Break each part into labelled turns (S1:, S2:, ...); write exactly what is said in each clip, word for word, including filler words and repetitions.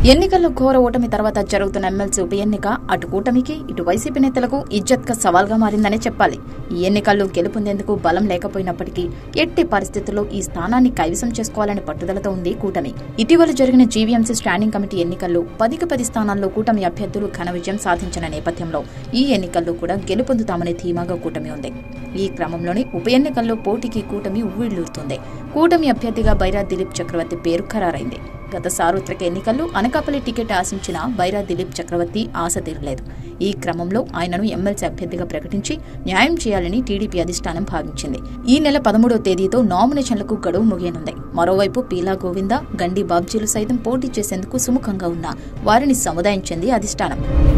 S1: ఎన్నికల్లో ఘోర ఓటమి తర్వాత జరుగుతున్న ఎమ్మెల్సీ ఉప ఎన్నిక అటు కూటమికి ఇటు వైసీపీ నేతలకు ఇజ్జత్గా సవాల్గా మారిందనే చెప్పాలి. ఈ ఎన్నికల్లో గెలుపొందేందుకు బలం లేకపోయినప్పటికీ ఎట్టి పరిస్థితుల్లో ఈ స్థానాన్ని కైవసం చేసుకోవాలని పట్టుదలతో ఉంది కూటమి. ఇటీవల జరిగిన జీవీఎంసీ స్టాండింగ్ కమిటీ ఎన్నికల్లో పదికి పది స్థానాల్లో కూటమి అభ్యర్థులు ఘన విజయం సాధించిన నేపథ్యంలో ఈ ఎన్నికల్లో కూడా గెలుపొందుతామనే ధీమాగా కూటమి ఉంది. ఈ క్రమంలోనే ఉప ఎన్నికల్లో పోటీకి కూటమి ఉవ్విళ్లూరుతుంది. కూటమి అభ్యర్థిగా బైరా దిలీప్ చక్రవర్తి పేరు ఖరారైంది. గత సార్వత్రిక ఎన్నికల్లో అనకాపల్లి టికెట్ ఆశించిన బైరా దిలీప్ చక్రవర్తి ఆశ తీరలేదు. ఈ క్రమంలో ఆయనను ఎమ్మెల్సీ అభ్యర్థిగా ప్రకటించి న్యాయం చేయాలని టీడీపీ అధిష్టానం భావించింది. ఈ నెల పదమూడవ తేదీతో నామినేషన్లకు గడువు ముగియనుంది. మరోవైపు పీలా గోవింద, గండి బాబ్జీలు సైతం పోటీ చేసేందుకు సుముఖంగా ఉన్న వారిని సముదాయించింది అధిష్టానం.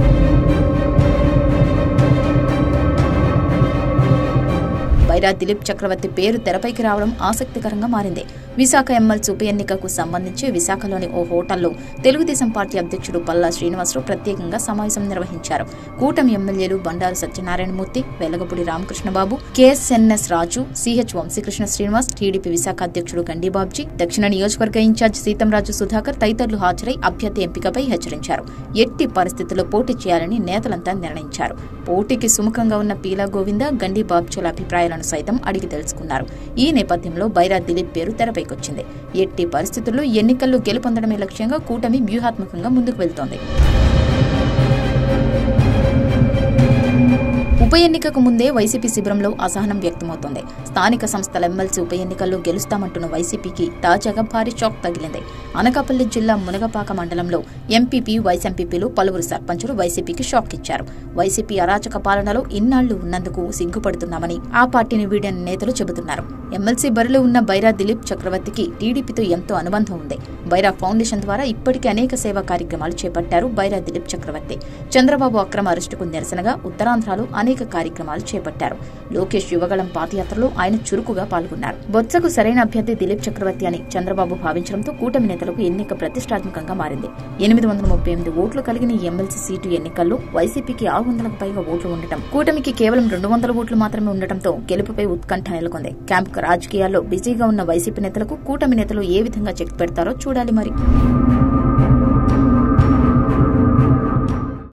S1: బైరా దిలీప్ చక్రవర్తి పేరు తెరపైకి రావడం ఆసక్తికరంగా మారింది. విశాఖ ఎమ్మెల్సీ ఉప ఎన్నికకు సంబంధించి విశాఖలోని ఓ హోటల్లో తెలుగుదేశం పార్టీ అధ్యక్షుడు పల్లా శ్రీనివాసరావు ప్రత్యేకంగా సమావేశం నిర్వహించారు. కూటమి ఎమ్మెల్యేలు Bandaru Satyanarayanamurthy, Velagapudi Ramakrishnababu, KSNS Raju, CH Vamsikrishna Srinivas, TDP Visakha అధ్యక్షుడు గండి బాబ్జీ, దక్షిణ నియోజకవర్గ ఇన్ఛార్జ్ సీతంరాజు సుధాకర్ తదితరులు హాజరై అభ్యర్థి ఎంపికపై హెచ్చరించారు. ఎట్టి పరిస్థితుల్లో పోటీ చేయాలని నేతలంతా నిర్ణయించారు. పోటీకి సుముఖంగా ఉన్న పీలా గోవింద, గండి బాబ్జీల అభిప్రాయాలను సైతం అడిగి తెలుసుకున్నారు. ఈ నేపథ్యంలో బైరా దిలీప్ పేరు తెరపైకొచ్చింది. ఎట్టి పరిస్థితుల్లో ఎన్నికల్లో గెలుపొందడమే లక్ష్యంగా కూటమి వ్యూహాత్మకంగా ముందుకు వెళ్తోంది. ఉప ఎన్నికకు ముందే వైసీపీ శిబిరంలో అసహనం వ్యక్తమవుతోంది. స్థానిక సంస్థల ఎమ్మెల్సీ ఉప ఎన్నికల్లో గెలుస్తామంటున్న వైసీపీకి తాజాగా భారీ షాక్ తగిలింది. అనకాపల్లి జిల్లా మునగపాక మండలంలో ఎంపీపీ, వైస్ ఎంపీపీలు, పలువురు సర్పంచులు వైసీపీకి షాక్ ఇచ్చారు. వైసీపీ అరాచక పాలనలో ఇన్నాళ్లు ఉన్నందుకు సిగ్గుపడుతున్నామని ఆ పార్టీని వీడిన నేతలు చెబుతున్నారు. ఎమ్మెల్సీ బరిలో ఉన్న బైరా దిలీప్ చక్రవర్తికి టీడీపీతో ఎంతో అనుబంధం ఉంది. బైరా ఫౌండేషన్ ద్వారా ఇప్పటికే అనేక సేవా కార్యక్రమాలు చేపట్టారు బైరా దిలీప్ చక్రవర్తి. చంద్రబాబు అక్రమ అరెస్టుకు నిరసనగా ఉత్తరాంధ్రలో అనేక కార్యక్రమాలు చేపట్టారు. లోకేష్ యువగళం పాదయాత్రలో ఆయన చురుకుగా పాల్గొన్నారు. బొత్సకు సరైన అభ్యర్థి దిలీప్ చక్రవర్తి అని చంద్రబాబు భావించడంతో కూటమి నేతలకు ఎన్నిక ప్రతిష్టాత్మకంగా మారింది. ఎనిమిది వందల ముప్పై ఎనిమిది ఓట్లు కలిగిన ఈ ఎమ్మెల్సీ సీటు ఎన్నికల్లో వైసీపీకి ఆరు వందలకు పైగా ఓట్లు ఉండటం, కూటమికి కేవలం రెండు వందల ఓట్లు మాత్రమే ఉండటంతో గెలుపుపై ఉత్కంఠ నెలకొంది. క్యాంప్ రాజకీయాల్లో బిజీగా ఉన్న వైసీపీ నేతలకు కూటమి నేతలు ఏ విధంగా చెక్ పెడతారో చూడాలి మరి.